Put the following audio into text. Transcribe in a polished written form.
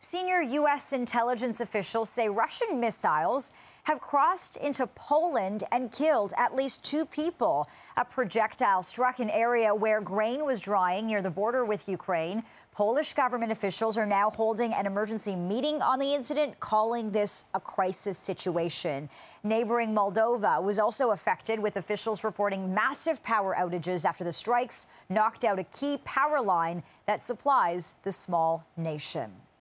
Senior U.S. intelligence officials say Russian missiles have crossed into Poland and killed at least 2 people. A projectile struck an area where grain was drying near the border with Ukraine. Polish government officials are now holding an emergency meeting on the incident, calling this a crisis situation. Neighboring Moldova was also affected, with officials reporting massive power outages after the strikes knocked out a key power line that supplies the small nation.